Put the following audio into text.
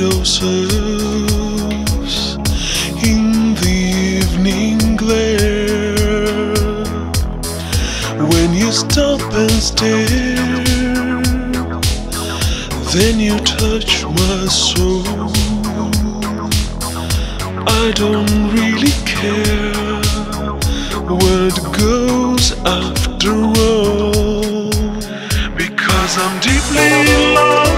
overdoses in the evening glare. When you stop and stare, then you touch my soul. I don't really care what goes after all, because I'm deeply in love.